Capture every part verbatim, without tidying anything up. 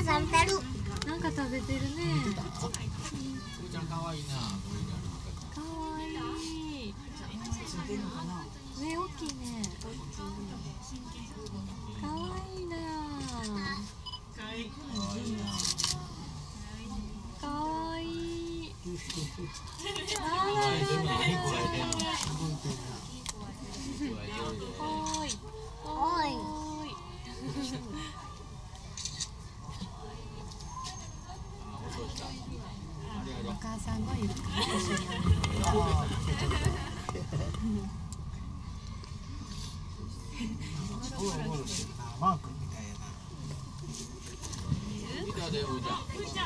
食べてる。 なんか食べてるね。 くーちゃん可愛いな。 かわいい。目大きいね。かわいいな。かわいい。あららら。おーい。おーい。お母さんがいるから一緒にマークみたいやな。 見たで、うーちゃん。うーちゃん。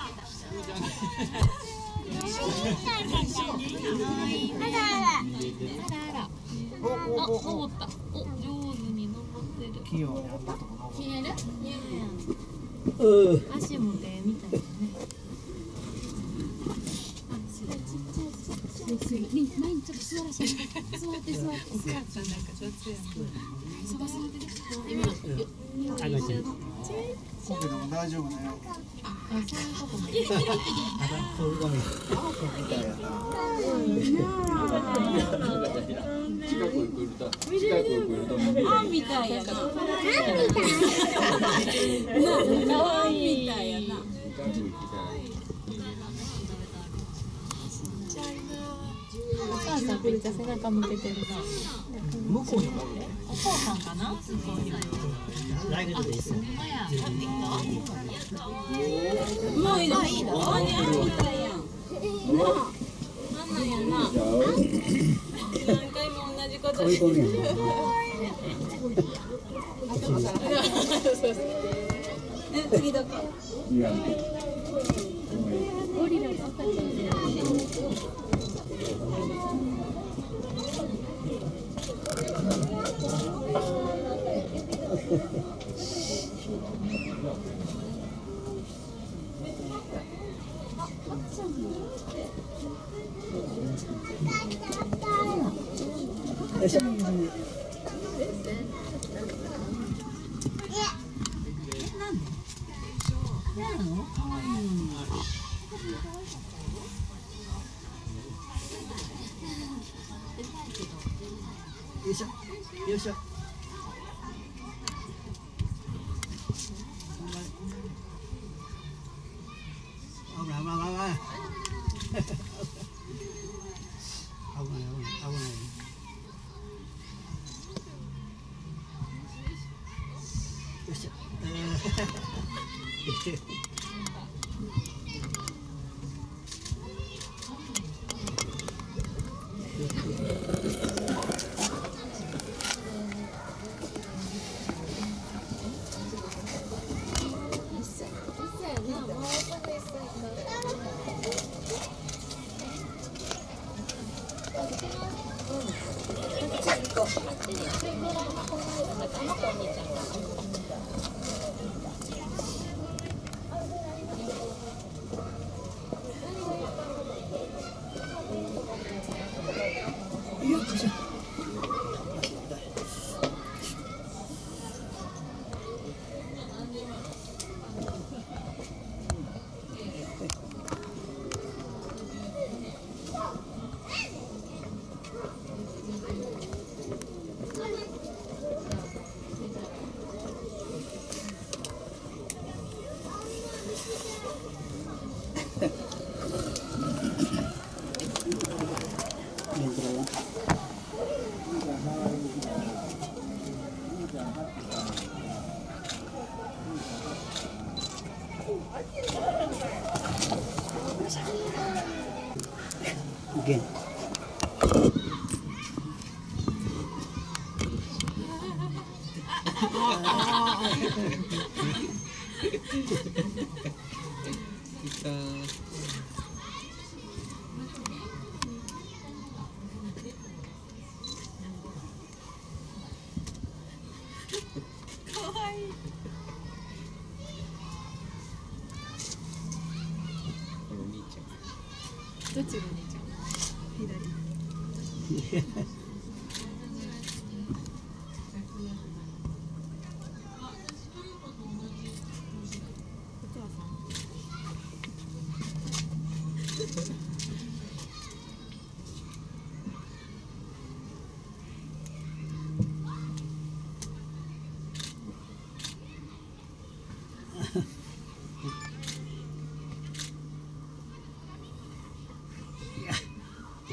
あらあら。 あ、登った。お、上手に登ってる。 器用にあんなとこ消える？ う足も手みたいなね。リン、マインちょっと座らせて。座って座って。お母さんなんか上手やん。そばそばで。今、よ、 赤ちゃん。こけでも大丈夫だよ。 あ、そういうとこも。 近く来ると、近く来ると。 あんみたいやな。 あんみたい。 かわいい。みたいやな。 近く来たら。 お母さんめっちゃ背中向けてるな。 向こうに。 お父さんかな？ 来月でいいっすよ。 うまいな。いいな。あんみたいやん。あんなんやな。何回も同じことしてる。え、次どこ？ゴリラの赤ちゃん。 よいしょ。よいしょ。よいしょ。危ない危ない危ない。危ない危ない危ない。よいしょ。Again. Kita Kawaii. どっちがお兄ちゃん？左。お母さん。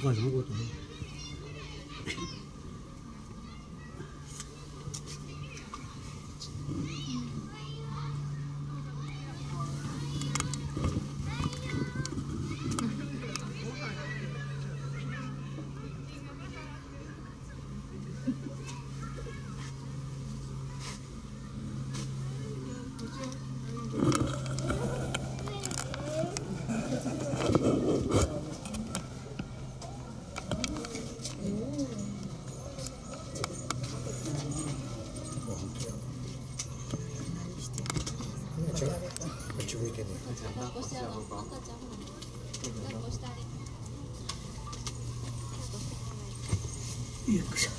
母さんのことね。よっしゃ。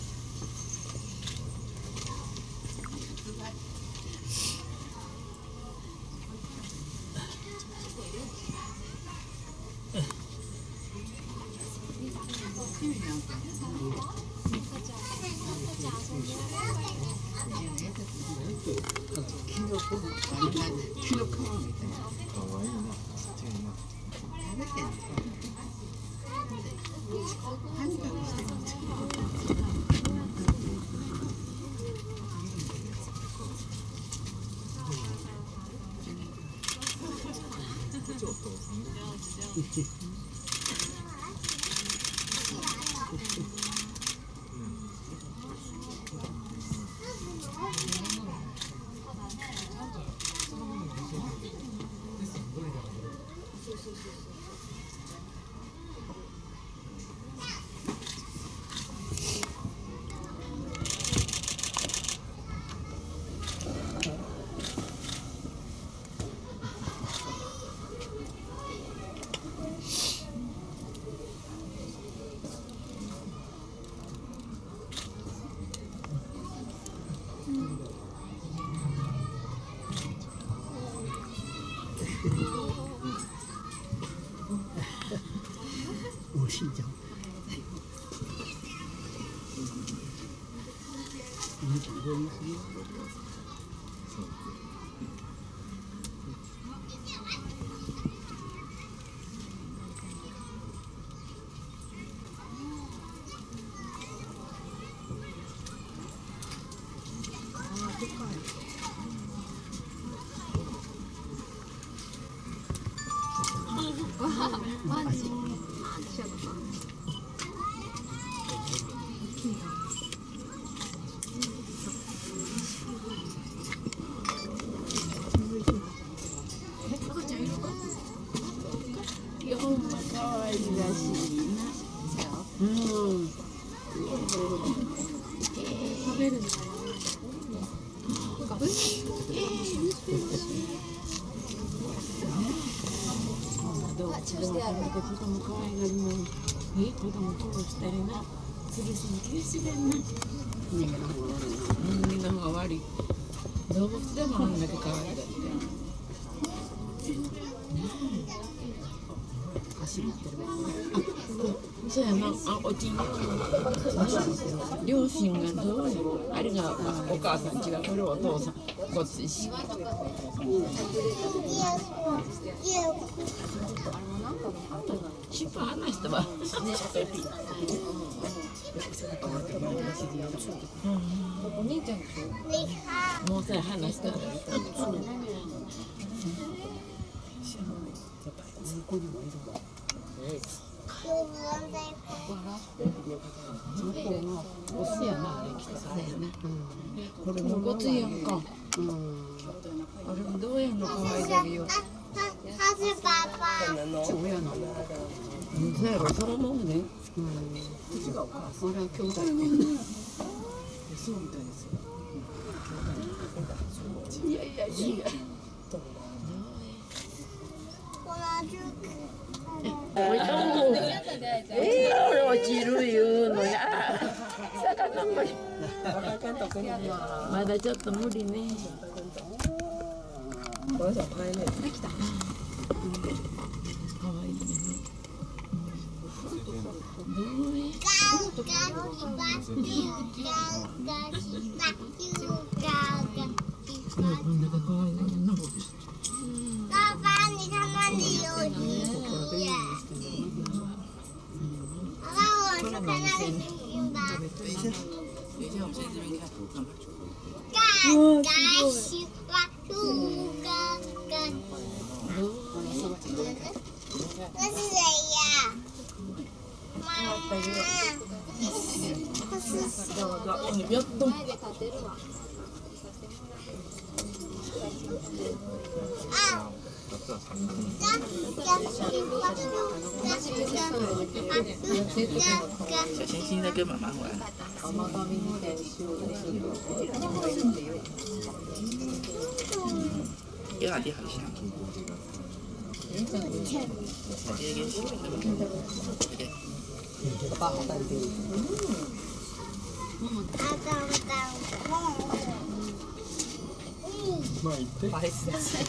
美味しいじゃん。 マジ。いや、ほんま可愛らしいな。うん。食べるんだよ。子供可愛がりのいい子供こうしたりな。釣りすぎしれんな。人間の方が悪いな。人間の方が悪い。動物でもあんだけ可愛がって。走ってる。あ、そうやな。あ、おちん。両親がどういう、あれがお母さん違う、これお父さん。ごっついし。シュパーな人は。お兄ちゃんと。もうさ、話したら。おせやな、あれきっとさ。これもごついやんか。あれもどうやんの可愛がりよ。 他是爸爸。 そうやな。そうやろ、そらもんね。うん。俺は兄弟。そうみたいですよ。いやいやいや。おいとも。ええ、落ちる言うのや。魚も。まだちょっと無理ね。これさ、パイね。できた。可愛いね。どうい。こんな可愛いね。 爸爸，你看那里有鱼。爸爸。 て。 私はふががなぜやまあ小星星在跟妈妈玩。给老弟好像。这个是对。 爸爸带的。 まあ行って。 バイス。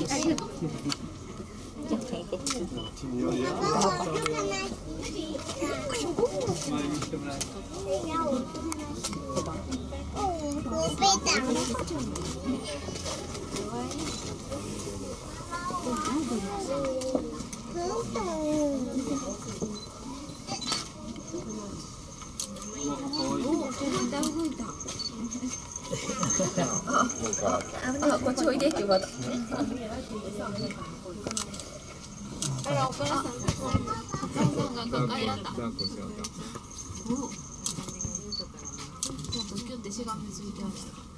あ、こっちおいでって言われた。 あら、お母さん、お母さんが抱えられた。 抱っこしようか。 お、ちょっとキュッてしがみついてある。